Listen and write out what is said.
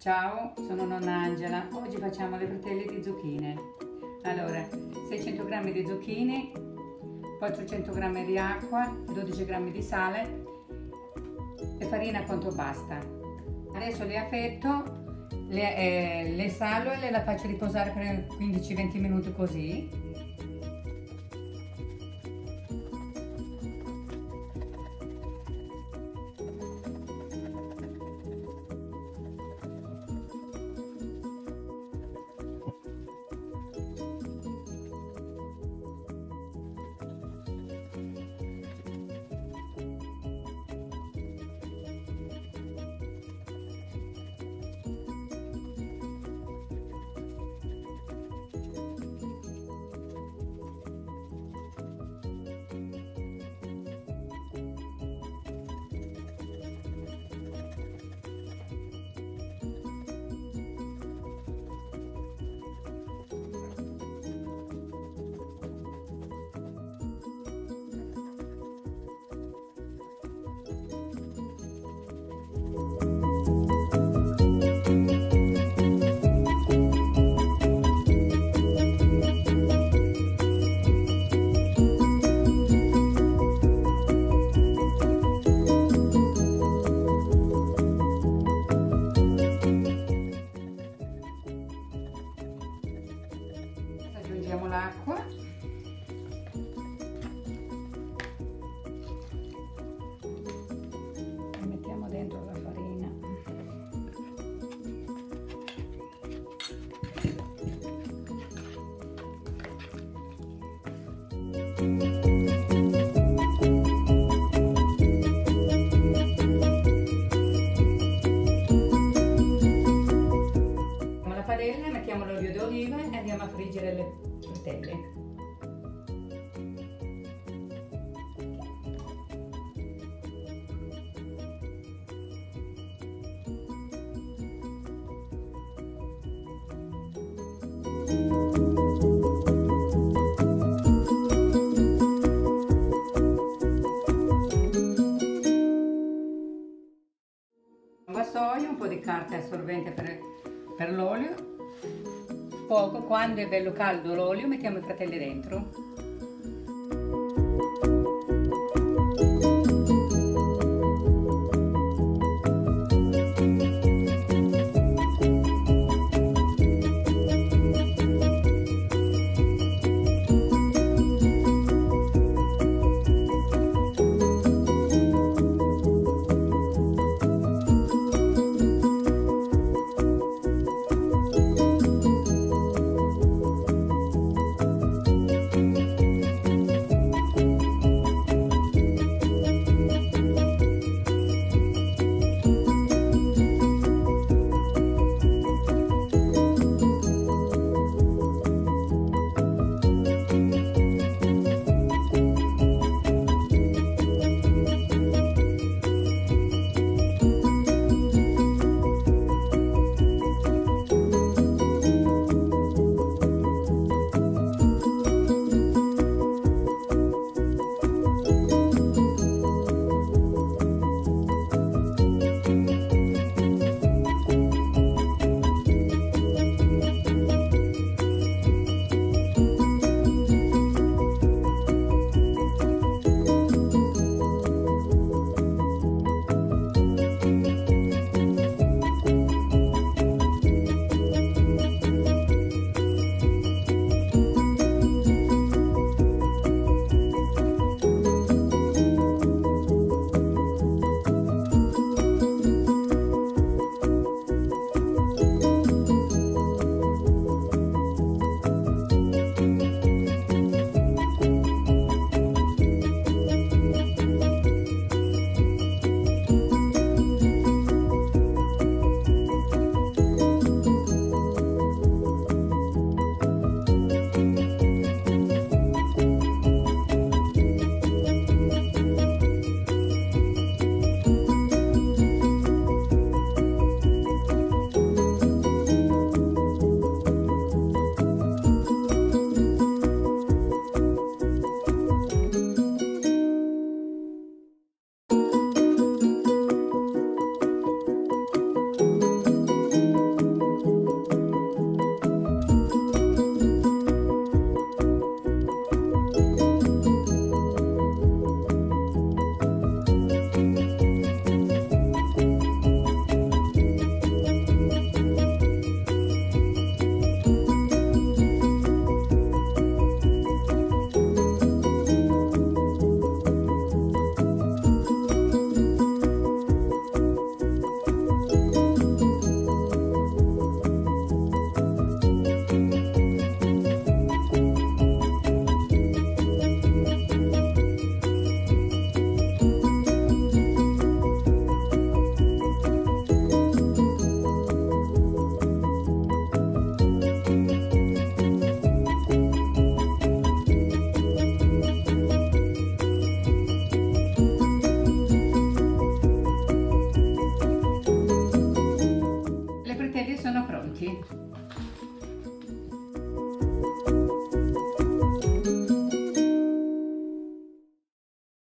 Ciao, sono nonna Angela. Oggi facciamo le frittelle di zucchine. Allora, 600 g di zucchine, 400 g di acqua, 12 g di sale e farina quanto basta. Adesso le affetto, le salo e le faccio riposare per 15-20 minuti così. Aggiungiamo l'acqua e mettiamo dentro la farina. La padella, mettiamo l'olio d'oliva e andiamo a friggere le frittelle. Un vassoio, un po' di carta assorbente per l'olio. Poco, quando è bello caldo l'olio mettiamo i fratelli dentro. frittelle sono pronti.